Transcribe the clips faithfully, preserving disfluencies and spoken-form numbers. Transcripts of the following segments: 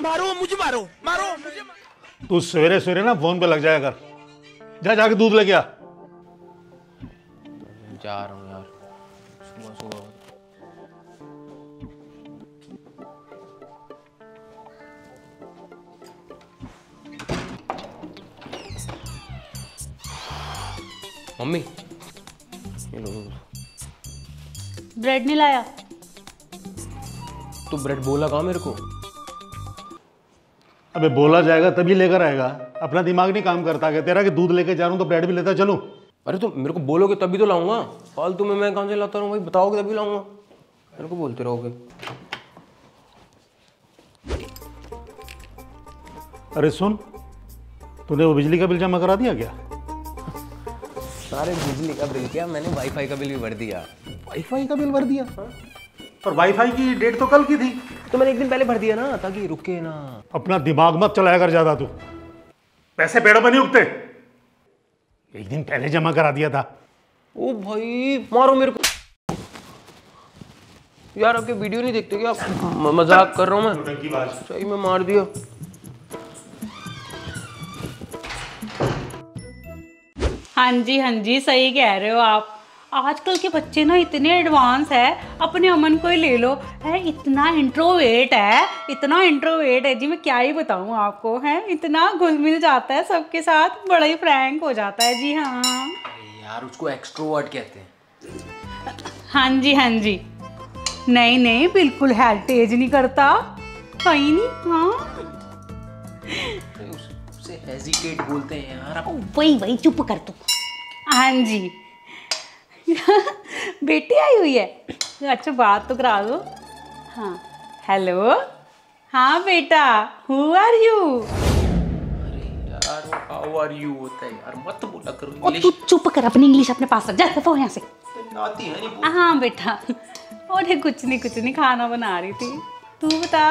मारो मुझे, मारो मारो मुझे। तू सवेरे सवेरे ना फोन पे लग जाया कर। जा जाके दूध लेके आ। जा रहा हूँ यार, सुबह सुबह। मम्मी ये लो। ब्रेड नहीं लाया? तू ब्रेड बोला कहाँ मेरे को? अबे बोला जाएगा तभी लेकर आएगा। अपना दिमाग नहीं काम करता क्या तेरा कि दूध लेके जा रहा हूँ तो ब्रेड भी लेता चलूं? अरे तो मेरे को बोलोगे तभी तो लाऊंगा। फालतू में मैं कहाँ से लाता रहूँ भाई? बताओगे तभी लाऊंगा। मेरे को बोलते रहोगे। अरे सुन, तूने वो बिजली का बिल जमा करा दिया क्या? सारे बिजली का बिल क्या, मैंने वाईफाई का बिल भी भर दिया। वाईफाई का बिल भर दिया? हाँ? पर वाईफाई की डेट तो कल की थी। तो मैंने एक दिन पहले भर दिया ना, ताकि रुके ना। अपना दिमाग मत चलाया कर ज्यादा तू। पैसे पेड़ों पे नहीं उगते। एक दिन पहले जमा करा दिया था। ओ भाई मारो मेरे को यार। आपके वीडियो नहीं देखते क्या? म- मजाक कर रहा हूँ मैं। सही में मार दिया। हाँ जी हाँ जी, सही कह रहे हो आप। आजकल के बच्चे ना इतने एडवांस है, अपने अमन को ही ले लो है, इतना इंट्रोवेट है, इतना इंट्रोवेट है जी, मैं क्या ही बताऊँ आपको। है इतना घुल मिल जाता है सबके साथ, बड़ा ही फ्रैंक हो जाता है जी। हाँ यार उसको एक्सट्रोवर्ट कहते हैं। हाँ जी हाँ जी, नहीं नहीं बिल्कुल हेरिटेज नहीं करता कहीं नहीं। हाँ उसे हेजिटेट बोलते हैं यार। वही वही, चुप कर तू। हाँ जी बेटी आई हुई है, अच्छा बात तो करा दो। हाँ हेलो, हाँ बेटा, हु आर यू? अरे यार हाउ आर यू होता है यार, मत बोला करो इंग्लिश। तू चुप कर, अपनी इंग्लिश अपने पास रख, जा दफा यहाँ से। आती है नहीं। हाँ बेटा, और कुछ नहीं कुछ नहीं, खाना बना रही थी। तू बता।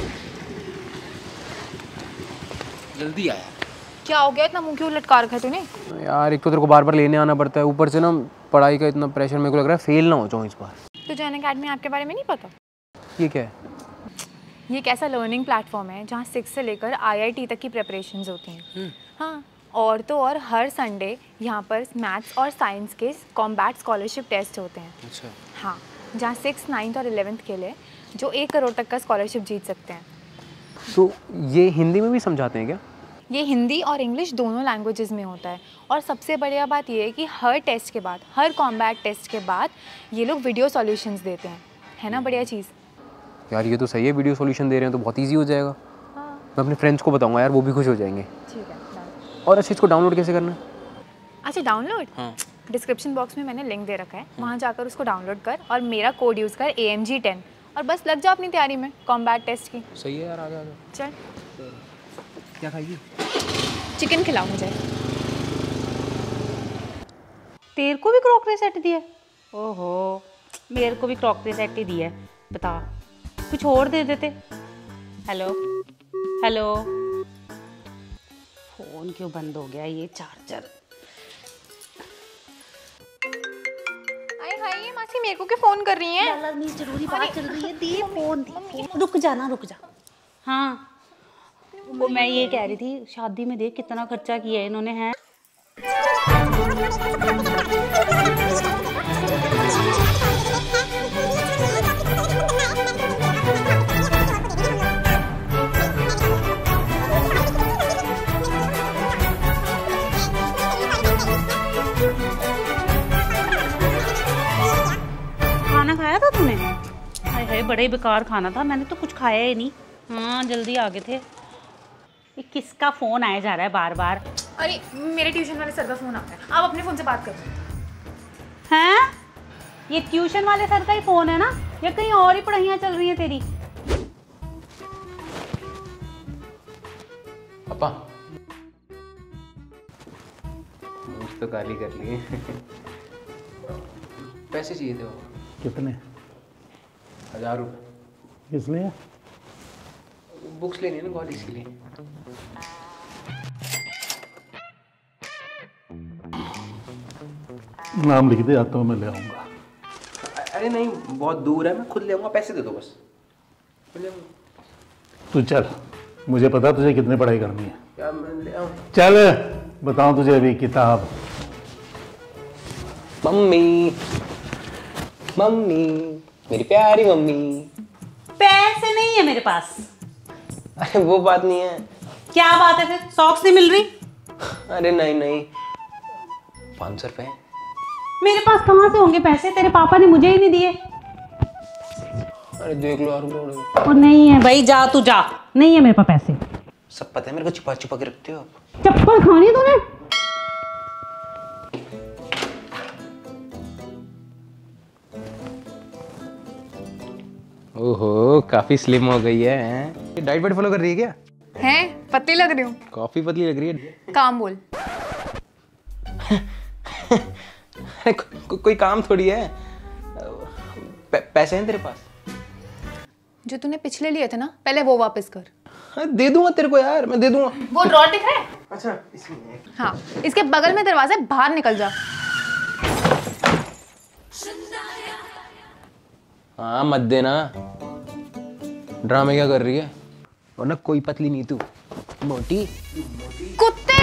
जल्दी आया। क्या हो गया, इतना मुंह क्यों लटका रखा है तूने? यार एक तो तेरे को बार बार लेने आना पड़ता है, ऊपर से ना पढ़ाई का इतना प्रेशर, मेरे को लग रहा है फेल ना हो जाऊँ इस बार। तुझे अनअकैडमी ऐप के बारे में नहीं पता? ये क्या है? ये एक ऐसा लर्निंग प्लेटफॉर्म है जहाँ सिक्स से लेकर आई आई टी तक की प्रिपरेशंस होती हैं। हाँ, और तो और हर संडे यहाँ पर मैथ्स और साइंस के कॉम्बैट स्कॉलरशिप टेस्ट होते हैं। अच्छा। हाँ, जहाँ सिक्स नाइन्थ और इलेवेंथ के लिए जो एक करोड़ तक का स्कॉलरशिप जीत सकते हैं। तो ये हिंदी में भी समझाते हैं क्या? ये हिंदी और इंग्लिश दोनों लैंग्वेजेस में होता है। और सबसे बढ़िया बात ये है कि हर टेस्ट के बाद, हर कॉम्बैट टेस्ट के बाद ये लोग वीडियो सॉल्यूशंस देते हैं। है ना बढ़िया चीज़? यार ये तो सही है, वीडियो सॉल्यूशन दे रहे हैं तो बहुत ईजी हो जाएगा। हाँ। मैं अपने फ्रेंड्स को बताऊंगा यार, वो भी खुश हो जाएंगे। ठीक है। और अच्छा इसको डाउनलोड कैसे करना है? अच्छा डाउनलोड? हाँ। डिस्क्रिप्शन बॉक्स में मैंने लिंक दे रखा है, वहाँ जाकर उसको डाउनलोड कर और मेरा कोड यूज़ कर ए एम जी टेन, और बस लग जाओ अपनी तैयारी में कॉम्बैट टेस्ट की। सही है यार, आगे आगे। चल। क्या खाएगी? चिकन खिलाओ मुझे। तेरे को भी क्रॉकरी सेट दिया? ओहो, मेरे को भी क्रॉकरी सेट ही दिया है। बता, कुछ और दे देते। हेलो हेलो, फोन क्यों बंद हो गया? ये चार्जर। आई हाय, ये मासी मेरे को क्यों फोन कर रही हैं? नहीं, जरूरी बात चल रही है, दे फोन दे। रुक जा ना, रुक जा। हाँ वो मैं ये कह रही थी, शादी में देख कितना खर्चा किया है इन्होंने। है खाना खाया था तूने? हाय हाय, बड़ा ही बेकार खाना था, मैंने तो कुछ खाया ही नहीं। हाँ जल्दी आ गए थे। ये किसका फोन आया जा रहा है बार बार? अरे मेरे ट्यूशन वाले सर का फोन आता है, आप अपने फोन से बात करो। हैं? ये ट्यूशन वाले सर का ही फोन है ना, या कहीं और ही पढ़ाइयाँ चल रही हैं तेरी? पापा मुझ तो गाली कर लिए। पैसे चाहिए थे पापा। कितने? हजार रुपये। किस लिए? बुक्स लेनी है ना कॉलेज के लिए। नाम लिख दे, आता हूँ मैं ले आऊँगा। अरे नहीं बहुत दूर है, मैं खुद ले आऊँगा, पैसे दे दो बस। ले तू चल, मुझे पता तुझे कितनी पढ़ाई करनी है। क्या मैं ले आऊं? चल बताऊं तुझे अभी किताब। मम्मी मम्मी मेरी प्यारी मम्मी। पैसे नहीं है मेरे पास। अरे वो बात नहीं है। क्या बात है फिर? सॉक्स नहीं मिल रही? अरे नहीं नहीं, पाँच सौ रुपए मेरे पास कहाँ से होंगे पैसे? तेरे पापा ने मुझे ही नहीं दिए। अरे देख लो यार, और नहीं है भाई, जा तू जा, नहीं है मेरे पास पैसे। सब पता है मेरे को, छिपा छिपा के रखते हो। चप्पल खानी तूने? ओहो काफी स्लिम हो गई है। डाइट वाइट फॉलो कर रही है क्या? हैं पतली लग रही हूँ। काफी पतली लग रही है। काम बोल। को, को, कोई काम थोड़ी है। प, पैसे हैं तेरे पास? जो तूने पिछले लिए थे ना, पहले वो वापस कर। हाँ, दे दूंगा तेरे को यार, मैं दे दूंगा। वो ड्रॉर दिख रहा है? अच्छा इसमें। हाँ, इसके बगल में दरवाजा है, बाहर निकल जा। हाँ मत देना, ड्रामे क्या कर रही है? वरना कोई पतली नहीं तू, मोटी कुत्ते।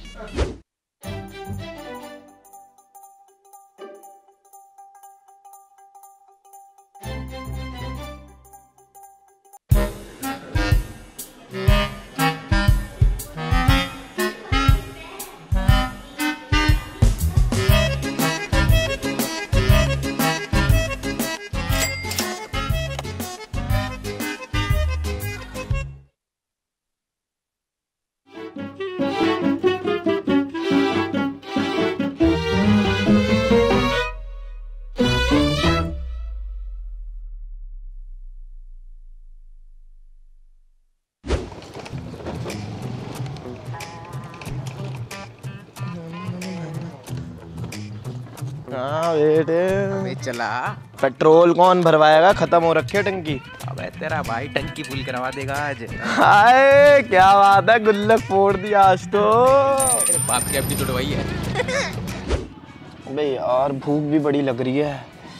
हाँ बेटे, अबे चला। पेट्रोल कौन भरवाएगा? खत्म हो रखी है टंकी। अबे तेरा भाई टंकी फुल करवा देगा आज। हाय क्या बात है, गुल्लक फोड़ दिया आज तो। तेरे बाप की अपनी तुड़वाई है। अबे यार भूख भी बड़ी लग रही है।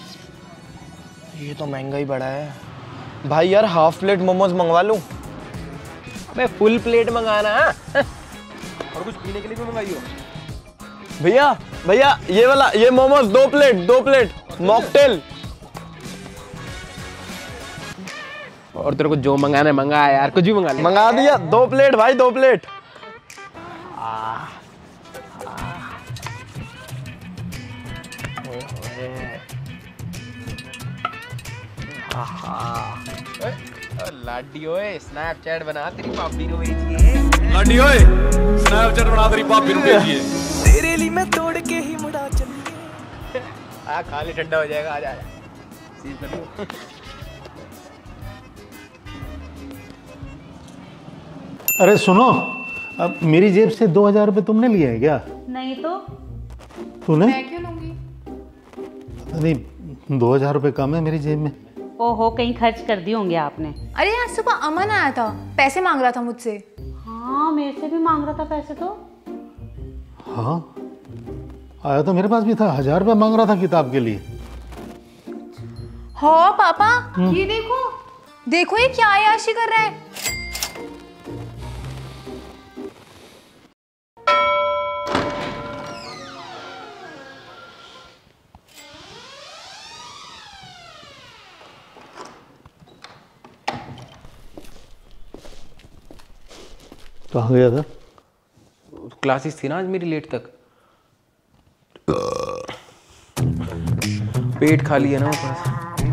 ये तो महंगा ही बड़ा है भाई। यार हाफ प्लेट मोमोज मंगवा लूं? अबे फुल प्लेट मंगाना। और कुछ पीने के लिए भी मंगाइयो। भैया भैया ये वाला, ये मोमोज दो प्लेट, दो प्लेट मॉकटेल। और तेरे को जो मंगाना है मंगा यार, कुछ भी मंगा ले। मंगा दिया, दो प्लेट भाई, दो प्लेट। लाडी ओए स्नैपचैट बना तेरी पापी को भेजिए। लाडी ओए स्नैपचैट बना तेरी पापी को भेजिए। तेरे लिए मैं तोड़ के ही मुड़ा चलिए। आ खाली ठंडा हो जाएगा, आ जा सीव कर लो। अरे सुनो, अब मेरी जेब से दो हजार रुपये तुमने लिए है क्या? नहीं तो तूने? मैं क्यों लूंगी? नहीं, दो हजार रुपये कम है मेरी जेब में। ओहो, कहीं खर्च कर दिए होंगे आपने। अरे आज सुबह अमन आया था, पैसे मांग रहा था मुझसे। हाँ मेरे से भी मांग रहा था पैसे तो। हाँ आया तो मेरे पास भी था, हजार रुपये मांग रहा था किताब के लिए। हाँ पापा, ये देखो देखो ये क्या आयाशी कर रहा है। कहाँ गया था? क्लासेस थी ना आज मेरी लेट तक। पेट खाली है ना ऊपर।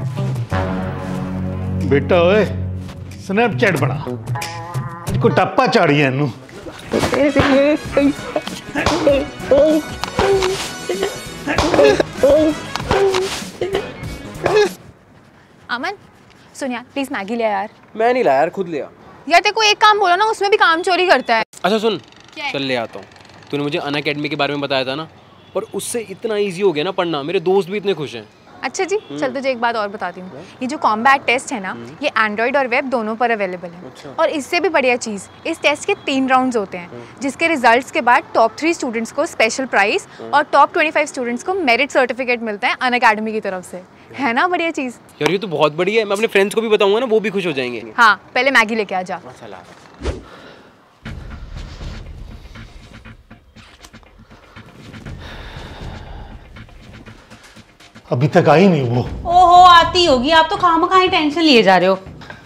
बेटा ओए स्नैपचैट बना, इसको टप्पा चाड़िए इनू। अमन सुन यार, प्लीज मैगी ले यार। मैं नहीं लाया यार, खुद लिया। यार तेरे को एक काम बोला ना, उसमें भी काम चोरी करता है। अच्छा सुन, क्या? चल ले आता हूँ। तूने मुझे अनअकैडमी के बारे में बताया था ना, और उससे इतना इजी हो गया ना पढ़ना, मेरे दोस्त भी इतने खुश हैं। अच्छा जी, चल तुझे एक बात और बताती हूँ। ये जो कॉम्बैट टेस्ट है ना, ये एंड्रॉइड और वेब दोनों पर अवेलेबल है। अच्छा। और इससे भी बढ़िया चीज़, इस टेस्ट के तीन राउंड्स होते हैं, जिसके रिजल्ट्स के बाद टॉप थ्री स्टूडेंट्स को स्पेशल प्राइज और टॉप ट्वेंटी फाइव स्टूडेंट्स को मेरिट सर्टिफिकेट मिलता है अनअकैडमी की तरफ से। है ना बढ़िया चीज़? यार ये तो बहुत बढ़िया है, मैं अपने फ्रेंड्स को भी बताऊंगा ना, वो भी खुश हो जाएंगे। हाँ पहले मैगी लेके आ जा। अभी तक आई नहीं वो। ओहो आती होगी, आप तो खामखा ही टेंशन लिए जा रहे हो।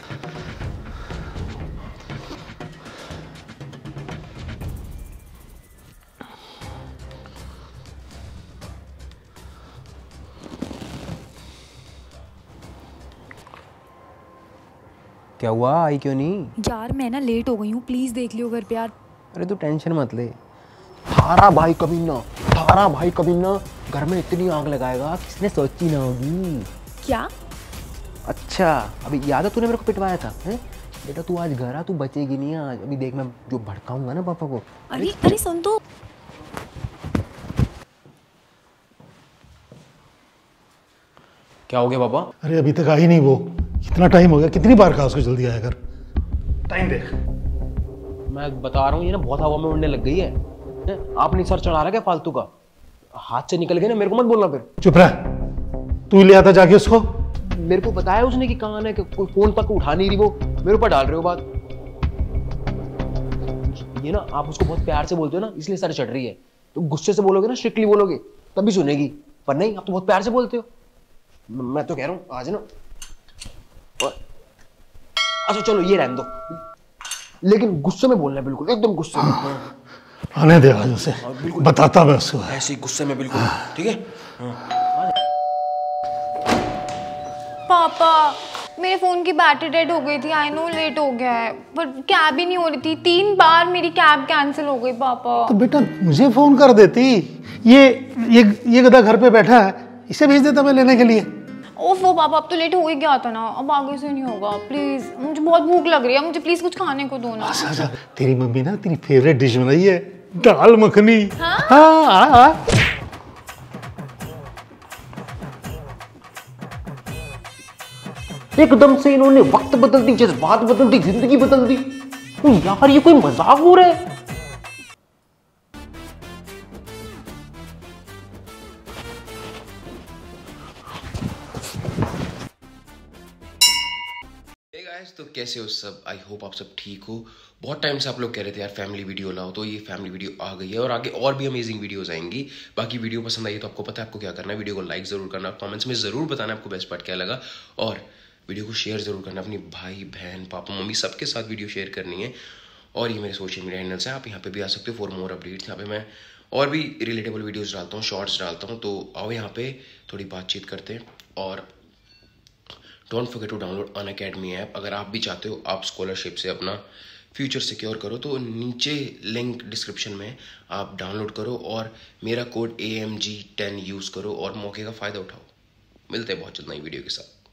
क्या हुआ, आई क्यों नहीं? यार मैं ना लेट हो गई हूँ, प्लीज़ देख लियो घर पे यार। अरे तू टेंशन मत ले। थारा भाई कमीना, थारा भाई कमीना घर में इतनी आग लगाएगा किसने सोची ना होगी। क्या? अच्छा अभी याद है तूने मेरे को पिटवाया था, हैं? बेटा तू आज घर आ, तू बचेगी नहीं आज। अभी देख मैं जो भड़काऊंगा ना पापा को। अरे अरे सुन तो। क्या हो गया पापा? अरे अभी तक आई नहीं वो, कितना टाइम हो गया, कितनी बार कहा उसको जल्दी आया कर। टाइम देख। मैं बता रहा हूँ ये ना बहुत हवा में उड़ने लग गई है, हैं? आपने सर चढ़ा रहा क्या फालतू का? हाथ से निकल गया ना, मेरे को मत बोलना फिर। चुप रह, तू ही ले आता जाके उसको। मेरे को बताया उसने कि कहाँ है, कि कोई फोन तक उठा नहीं रही वो, मेरे ऊपर डाल रहे हो बात। ये ना आप उसको बहुत प्यार से बोलते हो ना, इसलिए सर चढ़ रही है। तो गुस्से से बोलोगे ना, स्ट्रिक्टली बोलोगे तभी सुनेगी, पर नहीं आप तो बहुत प्यार से बोलते हो। मैं तो कह रहा हूँ आज ना, अच्छा चलो ये रहने दो, लेकिन गुस्से में बोलना है, बिल्कुल एकदम गुस्से में। आने दे आज उसे, बताता मैं उसको। ऐसे ही गुस्से में बिल्कुल, ठीक है? पापा मेरे फ़ोन की बैटरी डेड हो गई थी, आई नो लेट हो गया है, पर कैब ही नहीं हो रही थी, तीन बार मेरी कैब कैंसिल हो गई पापा। तो बेटा मुझे फोन कर देती, ये ये ये गधा घर पे बैठा है, इसे भेज देता मैं लेने के लिए। ओफ वो पापा अब तो लेट हो ही गया था ना, अब आगे से नहीं होगा प्लीज़, मुझे बहुत भूख लग रही है, मुझे प्लीज़ कुछ खाने को दो ना। अच्छा अच्छा, तेरी मम्मी ना तेरी फेवरेट डिश बनाई है, दाल मखनी। हाँ हाँ हाँ। एकदम से इन्होंने वक्त बदल दी, जज्बात बदल दी, जिंदगी बदल दी। यार ये कोई मजाक हो रहा है? तो कैसे हो सब? आई होप आप सब ठीक हो। बहुत टाइम से आप लोग कह रहे थे यार फैमिली वीडियो लाओ, तो ये फैमिली वीडियो आ गई है और आगे और भी अमेजिंग वीडियोस आएंगी। बाकी वीडियो पसंद आई तो आपको पता है आपको क्या करना है, वीडियो को लाइक जरूर करना, कमेंट्स में जरूर बताना आपको बेस्ट पार्ट क्या लगा, और वीडियो को शेयर जरूर करना अपनी भाई बहन पापा मम्मी सबके साथ वीडियो शेयर करनी है। और ये मेरे सोशल मीडिया हैंडल्स हैं, आप यहाँ पे भी आ सकते हो फॉर मोर अपडेट्स। यहाँ पे मैं और भी रिलेटेबल वीडियोज़ डालता हूँ, शॉर्ट्स डालता हूँ, तो आओ यहाँ पे थोड़ी बातचीत करते हैं। और don't forget to download Unacademy app. अगर आप भी चाहते हो आप स्कॉलरशिप से अपना फ्यूचर सिक्योर करो, तो नीचे लिंक डिस्क्रिप्शन में आप डाउनलोड करो और मेरा code A M G ten use करो और मौके का फ़ायदा उठाओ। मिलते हैं बहुत जल्द नई वीडियो के साथ।